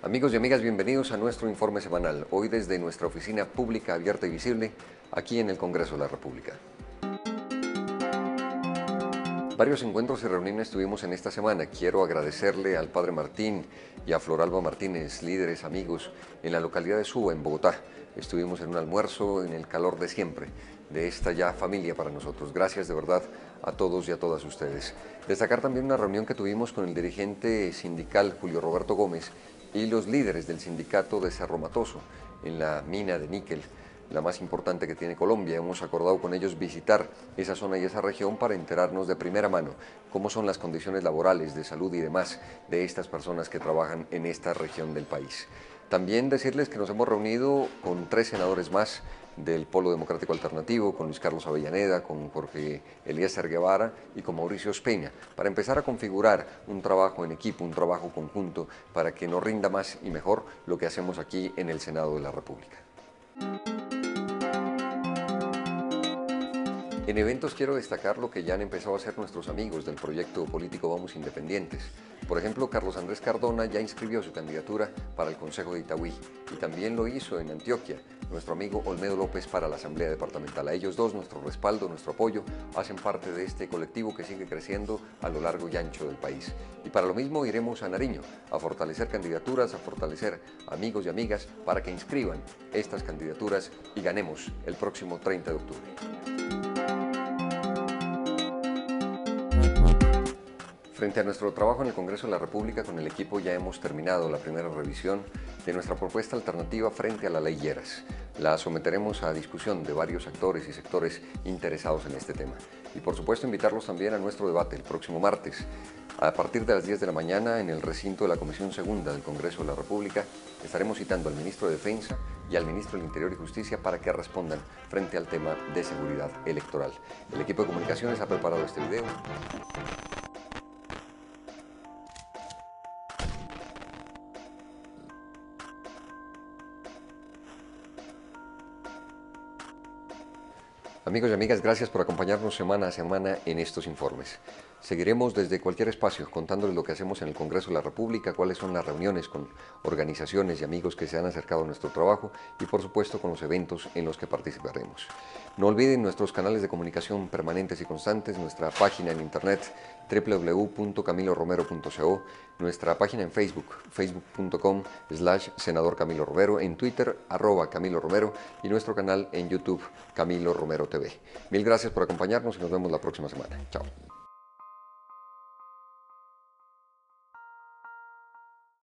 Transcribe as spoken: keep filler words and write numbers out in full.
Amigos y amigas, bienvenidos a nuestro informe semanal, hoy desde nuestra oficina pública abierta y visible, aquí en el Congreso de la República. Varios encuentros y reuniones tuvimos en esta semana. Quiero agradecerle al Padre Martín y a Floralba Martínez, líderes, amigos, en la localidad de Suba, en Bogotá. Estuvimos en un almuerzo en el calor de siempre, de esta ya familia para nosotros. Gracias de verdad a todos y a todas ustedes. Destacar también una reunión que tuvimos con el dirigente sindical Julio Roberto Gómez y los líderes del sindicato de Cerro Matoso, en la mina de níquel, la más importante que tiene Colombia. Hemos acordado con ellos visitar esa zona y esa región para enterarnos de primera mano cómo son las condiciones laborales, de salud y demás de estas personas que trabajan en esta región del país. También decirles que nos hemos reunido con tres senadores más del Polo Democrático Alternativo, con Luis Carlos Avellaneda, con Jorge Eliezer Guevara y con Mauricio Ospina, para empezar a configurar un trabajo en equipo, un trabajo conjunto, para que nos rinda más y mejor lo que hacemos aquí en el Senado de la República. En eventos quiero destacar lo que ya han empezado a hacer nuestros amigos del proyecto político Vamos Independientes. Por ejemplo, Carlos Andrés Cardona ya inscribió su candidatura para el Consejo de Itagüí y también lo hizo en Antioquia nuestro amigo Olmedo López para la Asamblea Departamental. A ellos dos nuestro respaldo, nuestro apoyo, hacen parte de este colectivo que sigue creciendo a lo largo y ancho del país. Y para lo mismo iremos a Nariño, a fortalecer candidaturas, a fortalecer amigos y amigas para que inscriban estas candidaturas y ganemos el próximo treinta de octubre. Frente a nuestro trabajo en el Congreso de la República, con el equipo ya hemos terminado la primera revisión de nuestra propuesta alternativa frente a la Ley Lleras. La someteremos a discusión de varios actores y sectores interesados en este tema. Y por supuesto invitarlos también a nuestro debate el próximo martes. A partir de las diez de la mañana, en el recinto de la Comisión Segunda del Congreso de la República, estaremos citando al Ministro de Defensa y al Ministro del Interior y Justicia para que respondan frente al tema de seguridad electoral. El equipo de comunicaciones ha preparado este video. Amigos y amigas, gracias por acompañarnos semana a semana en estos informes. Seguiremos desde cualquier espacio contándoles lo que hacemos en el Congreso de la República, cuáles son las reuniones con organizaciones y amigos que se han acercado a nuestro trabajo y por supuesto con los eventos en los que participaremos. No olviden nuestros canales de comunicación permanentes y constantes, nuestra página en internet w w w punto camilo romero punto co, nuestra página en Facebook, facebook punto com slash senador Camilo Romero, en Twitter, arroba Camilo Romero y nuestro canal en YouTube, Camilo Romero T V. Mil gracias por acompañarnos y nos vemos la próxima semana. Chao.